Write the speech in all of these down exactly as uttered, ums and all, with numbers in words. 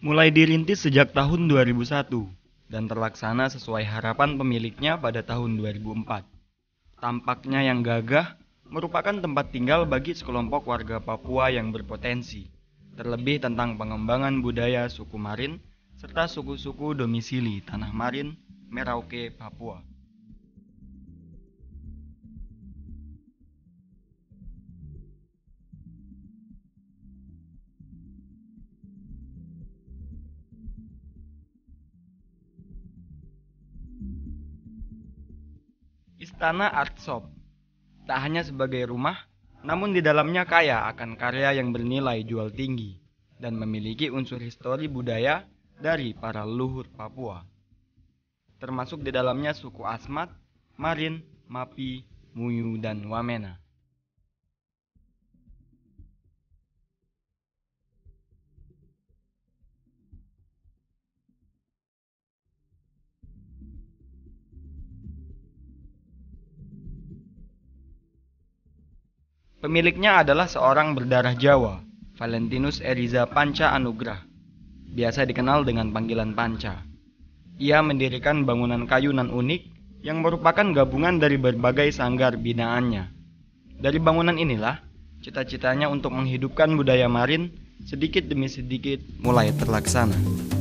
Mulai dirintis sejak tahun dua ribu satu dan terlaksana sesuai harapan pemiliknya pada tahun dua ribu empat. Tampaknya yang gagah merupakan tempat tinggal bagi sekelompok warga Papua yang berpotensi, terlebih tentang pengembangan budaya suku Marin serta suku-suku domisili Tanah Marin, Merauke, Papua. Istana Art Shop tak hanya sebagai rumah, namun di dalamnya kaya akan karya yang bernilai jual tinggi dan memiliki unsur histori budaya dari para leluhur Papua. Termasuk di dalamnya suku Asmat, Marin, Mapi, Muyu, dan Wamena. Pemiliknya adalah seorang berdarah Jawa, Valentinus Eriza Panca Anugrah, biasa dikenal dengan panggilan Panca. Ia mendirikan bangunan kayu nan unik yang merupakan gabungan dari berbagai sanggar binaannya. Dari bangunan inilah, cita-citanya untuk menghidupkan budaya Marin sedikit demi sedikit mulai terlaksana.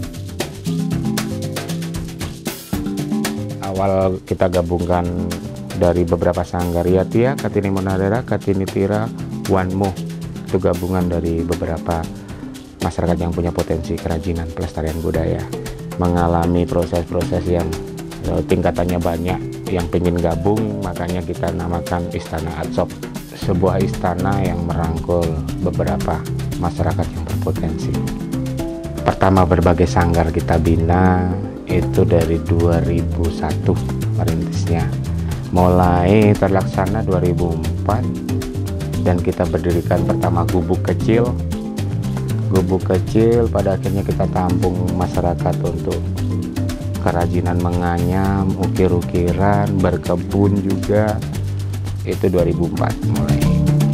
Awal kita gabungkan dari beberapa sanggar, ya Tia, Katini Monadera, Katini Tira, Wanmu. Itu gabungan dari beberapa masyarakat yang punya potensi kerajinan pelestarian budaya. Mengalami proses-proses yang eh, tingkatannya banyak, yang pengen gabung, makanya kita namakan Istana Art Shop. Sebuah istana yang merangkul beberapa masyarakat yang berpotensi. Pertama berbagai sanggar kita bina, itu dari dua ribu satu merintisnya. Mulai terlaksana dua ribu empat dan kita berdirikan pertama gubuk kecil. Gubuk kecil pada akhirnya kita tampung masyarakat untuk kerajinan menganyam, ukir-ukiran, berkebun juga. Itu dua ribu empat mulai.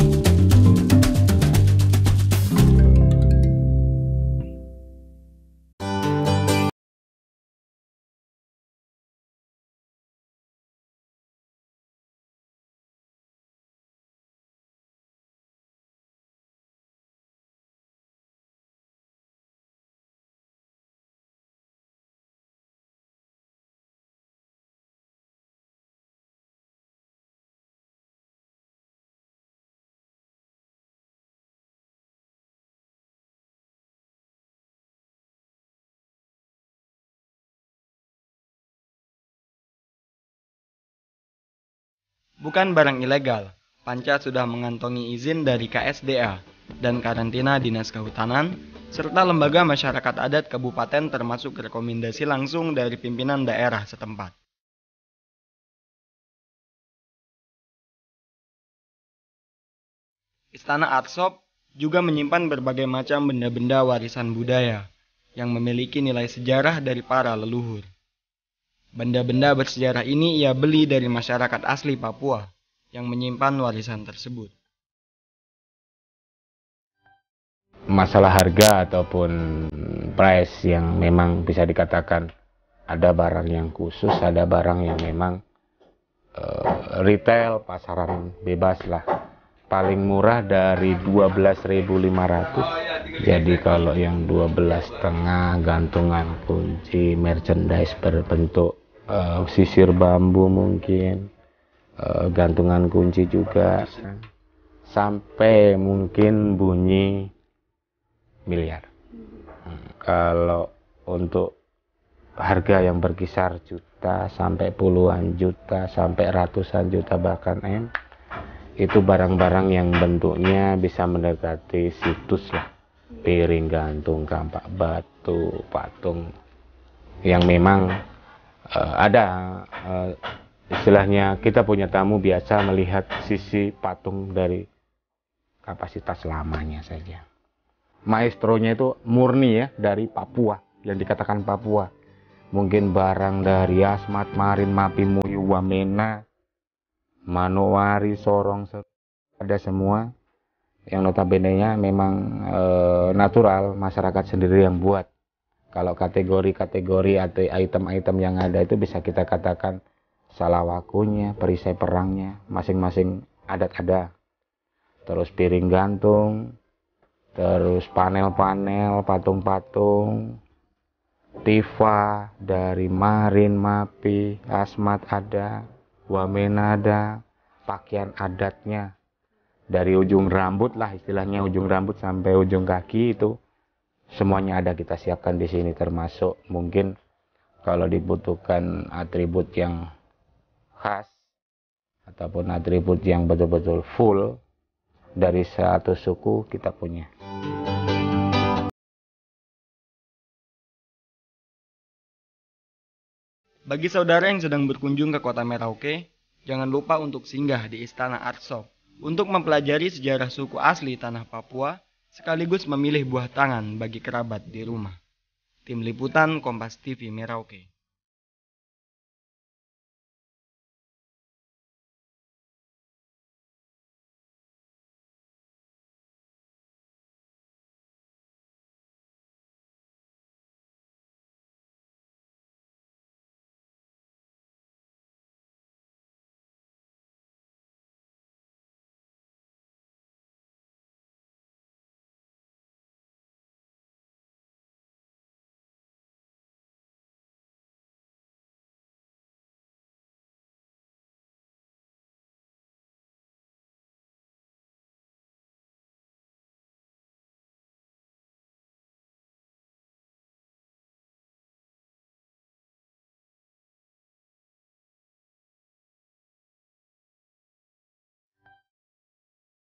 Bukan barang ilegal, Panca sudah mengantongi izin dari K S D A dan karantina Dinas Kehutanan, serta lembaga masyarakat adat kabupaten termasuk rekomendasi langsung dari pimpinan daerah setempat. Istana Art Shop juga menyimpan berbagai macam benda-benda warisan budaya yang memiliki nilai sejarah dari para leluhur. Benda-benda bersejarah ini ia beli dari masyarakat asli Papua yang menyimpan warisan tersebut. Masalah harga ataupun price yang memang bisa dikatakan ada barang yang khusus, ada barang yang memang uh, retail, pasaran bebas lah. Paling murah dari dua belas ribu lima ratus. Jadi kalau yang dua belas setengah gantungan kunci, merchandise berbentuk uh, sisir bambu mungkin, uh, gantungan kunci juga, sampai mungkin bunyi miliar. Hmm, kalau untuk harga yang berkisar juta sampai puluhan juta sampai ratusan juta bahkan M, itu barang-barang yang bentuknya bisa mendekati situs lah, piring gantung, kampak batu, patung yang memang uh, ada uh, istilahnya kita punya tamu biasa melihat sisi patung dari kapasitas lamanya saja. Maestronya itu murni ya dari Papua, yang dikatakan Papua. Mungkin barang dari Asmat, Marin, Mapi, Muyu, Wamena, Manowari, Sorong, ada semua yang notabene-nya memang e, natural, masyarakat sendiri yang buat. Kalau kategori-kategori atau item-item yang ada itu bisa kita katakan salawakunya, perisai perangnya, masing-masing adat ada. Terus piring gantung, terus panel-panel, patung-patung, tifa dari Marin, Mapi, Asmat ada, Wamena ada, pakaian adatnya. Dari ujung rambut lah istilahnya, ujung rambut sampai ujung kaki itu semuanya ada kita siapkan di sini, termasuk mungkin kalau dibutuhkan atribut yang khas ataupun atribut yang betul-betul full dari satu suku kita punya. Bagi saudara yang sedang berkunjung ke kota Merauke, jangan lupa untuk singgah di Istana Artshop untuk mempelajari sejarah suku asli tanah Papua sekaligus memilih buah tangan bagi kerabat di rumah. Tim Liputan Kompas T V Merauke.